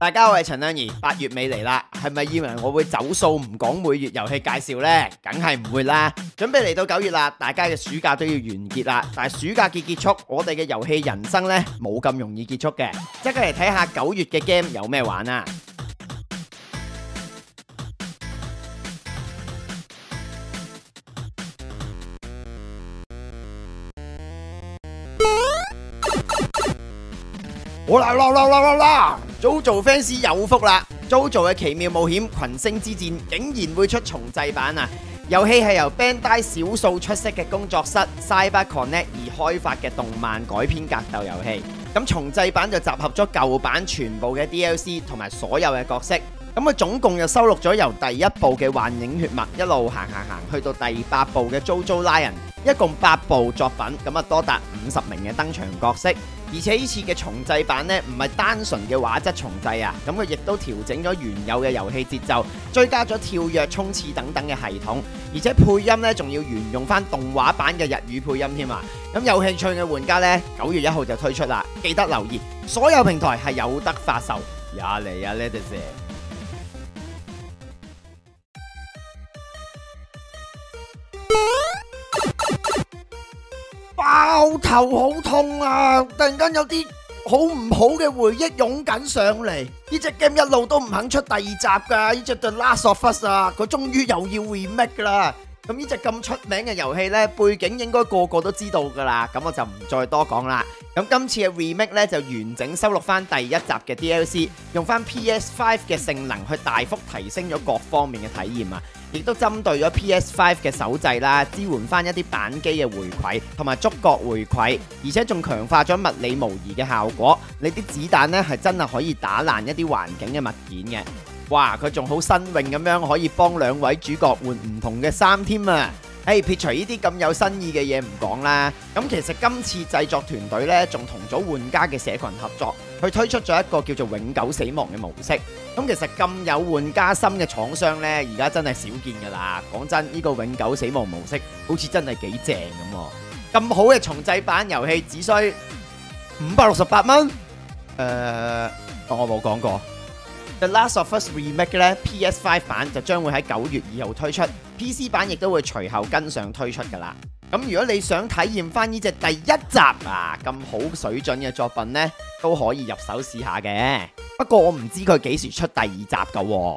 大家好，我係陳亮儀。8月尾嚟啦，係咪以為我會走數唔講每月遊戲介紹呢？梗係唔會啦。準備嚟到9月啦，大家嘅暑假都要完結啦。但係暑假結束，我哋嘅遊戲人生呢冇咁容易結束嘅。即刻嚟睇下9月嘅 game 有咩玩啊！好啦！JoJo fans 有福啦！JoJo 嘅奇妙冒險群星之戰竟然會出重製版啊！遊戲係由 Bandai 少數出色嘅工作室 CyberConnect 而開發嘅動漫改編格鬥遊戲。咁重製版就集合咗舊版全部嘅 DLC 同埋所有嘅角色。咁佢總共又收錄咗由第1部嘅幻影血脈一路行去到第8部嘅 JoJo Lion， 一共8部作品，咁啊多達50名嘅登場角色。而且呢次嘅重製版呢，唔係單純嘅畫質重製啊，咁佢亦都調整咗原有嘅遊戲節奏，追加咗跳躍、衝刺等等嘅系統，而且配音呢，仲要沿用翻動畫版嘅日語配音添啊！咁有興趣嘅玩家呢，9月1號就推出啦，記得留意，所有平台係有得發售。呀嚟呀呢隻蛇！爆頭好痛啊！突然間有啲好唔好嘅回憶湧緊上嚟。呢隻 game 一路都唔肯出第2集噶，呢隻 The Last of Us 啊，佢終於又要 remake 啦。咁呢隻咁出名嘅遊戲呢，背景應該個個都知道噶啦，咁我就唔再多講啦。咁今次嘅 remake 呢，就完整收錄翻第1集嘅 DLC， 用翻 PS5 嘅性能去大幅提升咗各方面嘅體驗啊！亦都針對咗 PS5 嘅手掣啦，支援翻一啲板機嘅回饋同埋觸覺回饋，而且仲強化咗物理模擬嘅效果。你啲子彈呢，係真係可以打爛一啲環境嘅物件嘅。哇！佢仲好新穎咁樣，可以幫2位主角換唔同嘅衫添啊！撇除呢啲咁有新意嘅嘢唔講啦，咁其實今次製作團隊呢，仲同咗玩家嘅社群合作，去推出咗一個叫做永久死亡嘅模式。咁其實咁有玩家心嘅廠商呢，而家真係少見噶啦。講真，呢個永久死亡模式好似真係幾正咁。咁好嘅重製版遊戲只需568蚊。我冇講過。The Last of Us Remake 咧 PS5 版就將會喺9月2號推出 ，PC 版亦都會隨後跟上推出噶啦。咁如果你想體驗翻呢隻第1集啊咁好水準嘅作品呢，都可以入手試下嘅。不過我唔知佢幾時出第2集噶喎。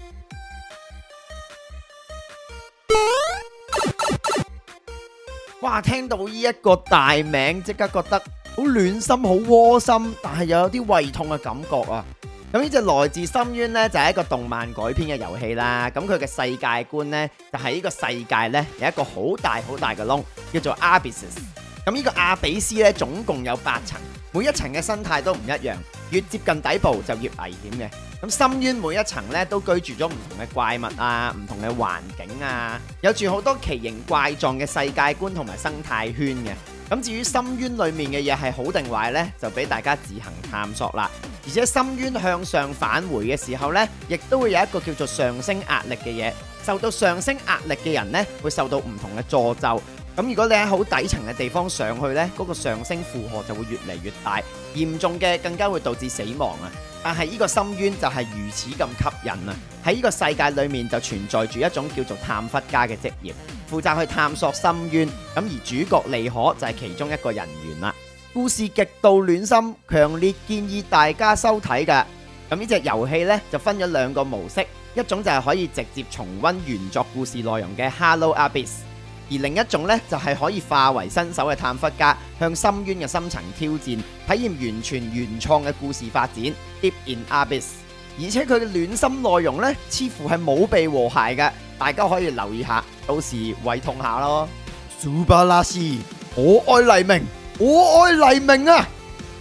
哇！聽到呢一個大名，即刻覺得好暖心、好窩心，但係又有啲胃痛嘅感覺啊！咁呢隻來自深淵呢，就係一個動漫改編嘅遊戲啦。咁佢嘅世界觀呢，就係呢個世界呢，有一個好大嘅窿，叫做 Abysses。咁呢個阿比斯呢，總共有8層，每一層嘅生態都唔一樣，越接近底部就越危險嘅。咁深淵每一層呢，都居住咗唔同嘅怪物啊，唔同嘅環境啊，有住好多奇形怪狀嘅世界觀同埋生態圈嘅。咁至於深淵裏面嘅嘢係好定壞呢，就俾大家自行探索啦。而且深淵向上返回嘅時候呢，亦都會有一個叫做上升壓力嘅嘢。受到上升壓力嘅人呢，會受到唔同嘅詛咒。咁如果你喺好底層嘅地方上去呢，嗰個上升負荷就會越嚟越大，嚴重嘅更加會導致死亡啊！但係呢個深淵就係如此咁吸引啊！喺呢個世界裏面就存在住一種叫做探窟家嘅職業，負責去探索深淵。咁而主角利可就係其中一個人員啦。故事極度暖心，強烈建議大家收睇㗎。咁呢隻遊戲呢，就分咗2個模式，一種就係可以直接重溫原作故事內容嘅 Hello Abyss， 而另一種呢，就係可以化為新手嘅探窟家，向深淵嘅深層挑戰，體驗完全原創嘅故事發展 Deep in Abyss。而且佢嘅暖心內容呢，似乎係冇被和諧嘅，大家可以留意下，到時胃痛下咯。蘇巴拉斯，我愛黎明，我愛黎明啊！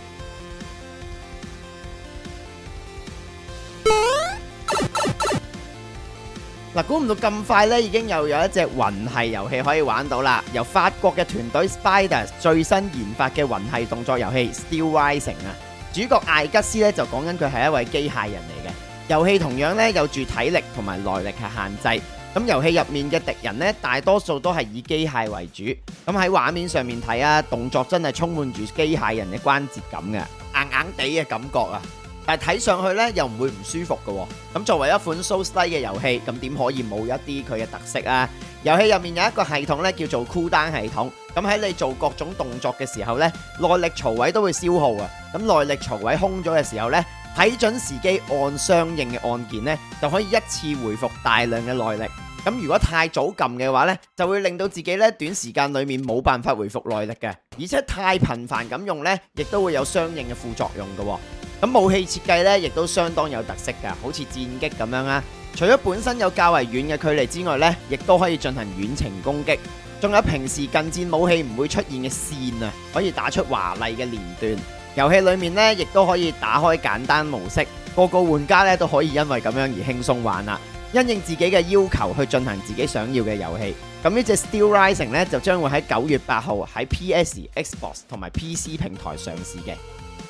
嗱，估唔到咁快咧，已經又有一隻魂系遊戲可以玩到啦！由法國嘅團隊 Spiders 最新研發嘅魂系動作遊戲 Steel Rising 啊，主角艾吉斯咧就講緊佢係一位機械人嚟嘅。遊戲同樣咧有住體力同埋耐力嘅限制。咁遊戲入面嘅敵人呢，大多數都係以機械為主。咁喺畫面上面睇啊，動作真係充滿住機械人嘅關節感嘅，硬硬地嘅感覺啊！ 但係睇上去呢又唔會唔舒服嘅喎。咁作為一款 Souls-like 嘅遊戲，咁點可以冇一啲佢嘅特色啊？遊戲入面有一個系統呢叫做 Cooldown 系統，咁喺你做各種動作嘅時候呢，耐力槽位都會消耗啊。咁耐力槽位空咗嘅時候呢，睇準時機按相應嘅按鍵呢，就可以一次回復大量嘅耐力。咁如果太早撳嘅話呢，就會令到自己呢短時間裡面冇辦法回復耐力嘅，而且太頻繁咁用呢，亦都會有相應嘅副作用嘅喎。咁武器設計呢，亦都相當有特色㗎，好似戰擊咁樣啊。除咗本身有較為遠嘅距離之外呢，亦都可以進行遠程攻擊，仲有平時近戰武器唔會出現嘅線啊，可以打出華麗嘅連段。遊戲裡面呢，亦都可以打開簡單模式，個個玩家呢都可以因為咁樣而輕鬆玩啦。因應自己嘅要求去進行自己想要嘅遊戲。咁呢隻 Steel Rising 呢，就將會喺9月8號喺 PS、Xbox 同埋 PC 平台上市嘅。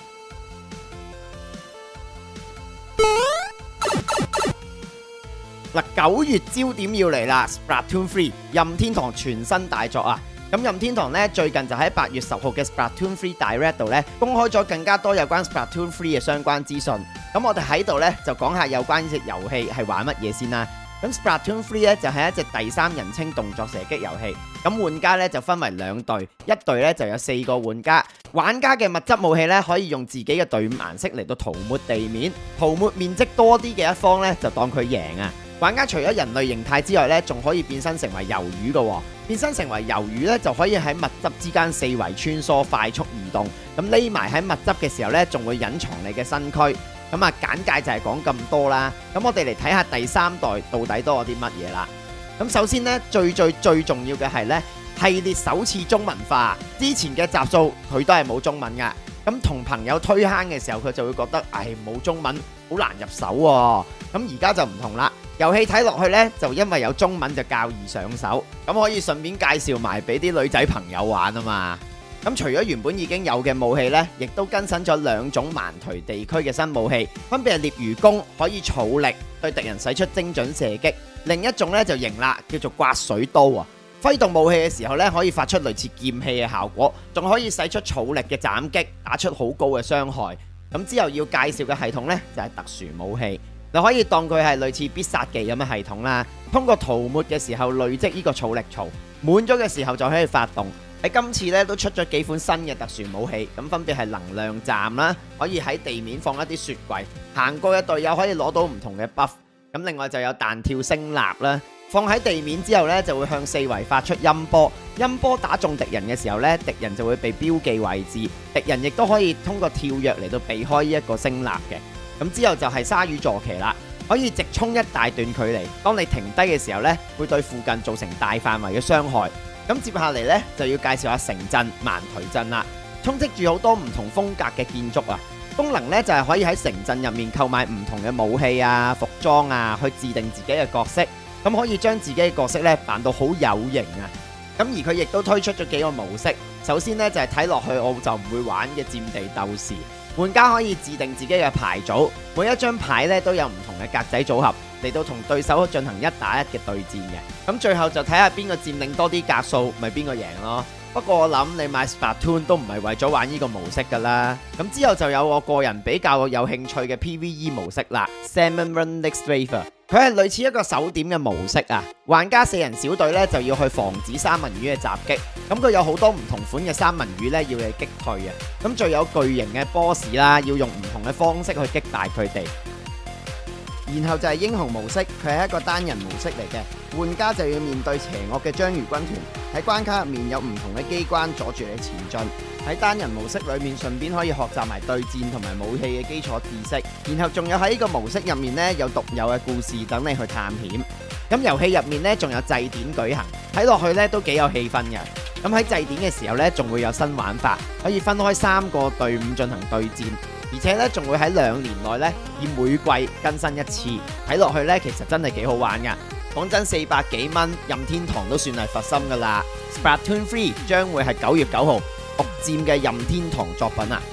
嗱，9月焦點要嚟啦 ！Splatoon 3任天堂全新大作啊！咁任天堂呢，最近就喺8月10號嘅 Splatoon 3 Direct 度呢，公開咗更加多有關 Splatoon 3嘅相關資訊。咁我哋喺度呢，就講下有關呢隻遊戲係玩乜嘢先啦。咁 Splatoon 3呢，就係一隻第三人稱動作射擊遊戲。咁玩家呢，就分為2隊，一隊呢就有4個玩家。玩家嘅物質武器呢，可以用自己嘅隊伍顏色嚟到塗抹地面，塗抹面積多啲嘅一方呢，就當佢贏啊！玩家除咗人類形態之外呢，仲可以變身成為魷魚嘅。變身成為魷魚呢，就可以喺物質之間四圍穿梭，快速移動。咁匿埋喺物質嘅時候呢，仲會隱藏你嘅身軀。咁啊，簡介就係講咁多啦。咁我哋嚟睇下第3代到底多咗啲乜嘢啦。咁首先呢，最重要嘅係呢，系列首次中文化。之前嘅集數佢都係冇中文噶。咁同朋友推坑嘅時候，佢就會覺得冇中文好難入手喎。咁而家就唔同啦。遊戲睇落去呢，就因為有中文就較易上手，咁可以順便介紹埋俾啲女仔朋友玩啊嘛。咁除咗原本已經有嘅武器呢，亦都更新咗2種蠻頹地區嘅新武器，分別係獵魚弓，可以儲力對敵人使出精準射擊；另一種呢就型啦，叫做刮水刀啊。揮動武器嘅時候呢，可以發出類似劍氣嘅效果，仲可以使出儲力嘅斬擊，打出好高嘅傷害。咁之後要介紹嘅系統呢，就係特殊武器。你可以當佢係類似必殺技咁嘅系統啦，通過塗抹嘅時候累積呢個儲力槽，滿咗嘅時候就可以發動。喺今次咧都出咗幾款新嘅特殊武器，咁分別係能量站啦，可以喺地面放一啲雪櫃，行過嘅隊友可以攞到唔同嘅 buff。咁另外就有彈跳升立啦，放喺地面之後咧就會向四圍發出音波，音波打中敵人嘅時候咧，敵人就會被標記位置，敵人亦都可以通過跳躍嚟到避開呢一個升立嘅。咁之後就係鯊魚坐騎啦，可以直衝一大段距離，當你停低嘅時候呢，會對附近造成大範圍嘅傷害。咁接下嚟呢，就要介紹下城鎮蠻頹鎮啦，充斥住好多唔同風格嘅建築啊。功能呢，就係可以喺城鎮入面購買唔同嘅武器啊、服裝啊，去自定自己嘅角色，咁可以將自己嘅角色呢扮到好有型啊。咁而佢亦都推出咗幾個模式，首先呢，就係睇落去我就唔會玩嘅佔地鬥士。玩家可以自定自己嘅牌組，每一張牌咧都有唔同嘅格仔組合嚟到同對手進行1打1嘅對戰嘅。咁最後就睇下邊個佔領多啲格數，咪邊個贏咯。不過我諗你買 Splatoon 都唔係為咗玩呢個模式噶啦。咁之後就有我個人比較有興趣嘅 PVE 模式啦 ，Salmon Run Next Wave。佢係類似一個手點嘅模式啊，玩家4人小隊咧就要去防止三文魚嘅襲擊，咁佢有好多唔同款嘅三文魚咧要你擊退啊，咁最有巨型嘅 boss 啦，要用唔同嘅方式去擊敗佢哋。然後就係英雄模式，佢係一個單人模式嚟嘅，玩家就要面對邪惡嘅章魚軍團，喺關卡入面有唔同嘅機關阻住你前進。喺單人模式裏面，順便可以學習埋對戰同埋武器嘅基礎知識。然後仲有喺呢個模式入面呢，有獨有嘅故事等你去探險。咁遊戲入面呢，仲有祭典舉行，睇落去呢都幾有氣氛嘅。咁喺祭典嘅時候呢，仲會有新玩法，可以分開3個隊伍進行對戰。而且咧，仲會喺2年內咧，以每季更新1次。睇落去咧，其實真係幾好玩噶。講真，400幾蚊，任天堂都算係佛心噶啦。Splatoon 3將會係9月9號獨佔嘅任天堂作品啊！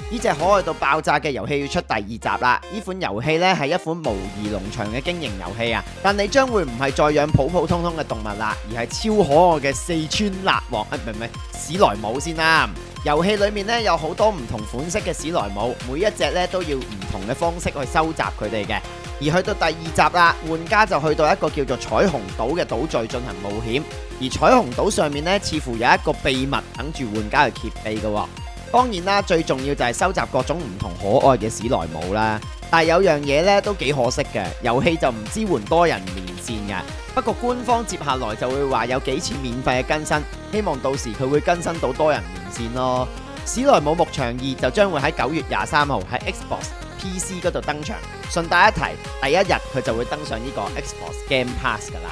呢隻可愛到爆炸嘅遊戲要出第2集啦！呢款遊戲呢係一款模擬農場嘅經營遊戲啊，但你將會唔係再養普普通通嘅動物啦，而係超可愛嘅四川辣王，唔係史萊姆先啦。遊戲裏面呢有好多唔同款式嘅史萊姆，每一隻呢都要唔同嘅方式去收集佢哋嘅。而去到第2集啦，玩家就去到一個叫做彩虹島嘅島嶼進行冒險，而彩虹島上面呢，似乎有一個秘密等住玩家去揭秘嘅。當然啦，最重要就係收集各種唔同可愛嘅史萊姆啦。但係有樣嘢呢都幾可惜嘅，遊戲就唔支援多人連線嘅。不過官方接下來就會話有幾次免費嘅更新，希望到時佢會更新到多人連線咯。史萊姆牧場2就將會喺9月23號喺 Xbox、PC 嗰度登場。順帶一提，第一日佢就會登上呢個 Xbox Game Pass 噶啦。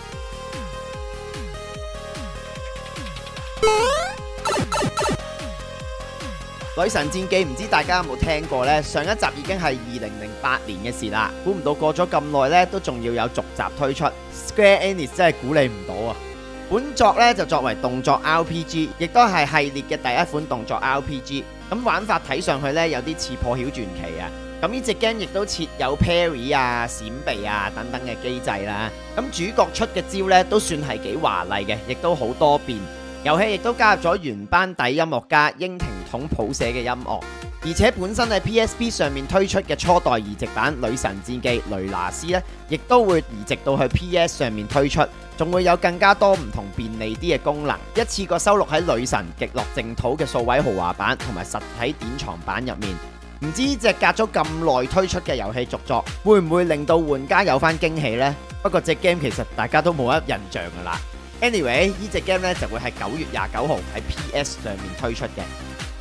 女神戰記唔知大家有冇聽過呢？上一集已經係2008年嘅事啦，估唔到過咗咁耐呢，都仲要有續集推出。Square Enix 真係估你唔到啊！本作呢就作為動作 RPG， 亦都係系列嘅第一款動作 RPG。咁玩法睇上去呢，有啲似破曉傳奇啊！咁呢隻 game 亦都設有 parry 啊、閃避啊等等嘅機制啦。咁主角出嘅招呢，都算係幾華麗嘅，亦都好多變。遊戲亦都加入咗原班底音樂家櫻庭統譜寫嘅音樂，而且本身喺 PSP 上面推出嘅初代移植版《女神戰記雷拿斯》呢，亦都會移植到去 PS 上面推出，仲會有更加多唔同便利啲嘅功能，一次過收錄喺《女神極樂淨土》嘅數位豪華版同埋實體典藏版入面。唔知呢隻隔咗咁耐推出嘅遊戲續作，會唔會令到玩家有翻驚喜呢？不過隻 game 其實大家都冇乜印象噶啦。Anyway， 呢隻 game 咧就會喺9月29號喺 PS 上面推出嘅。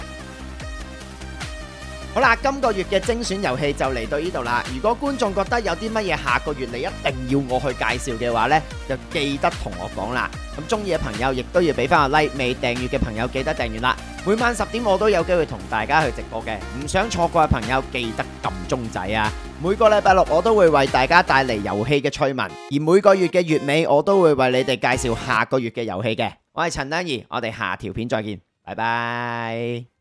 好啦，今個月嘅精選遊戲就嚟到呢度啦。如果觀眾覺得有啲乜嘢下個月你一定要我去介紹嘅話呢，就記得同我講啦。咁中意嘅朋友亦都要俾翻個 like， 未訂閱嘅朋友記得訂閱啦。每晚10點我都有機會同大家去直播嘅，唔想錯過嘅朋友記得撳鐘仔啊！每個禮拜六我都會為大家帶嚟遊戲嘅趣聞，而每個月嘅月尾我都會為你哋介紹下個月嘅遊戲嘅。我係陳丹儀，我哋下條片再見，拜拜。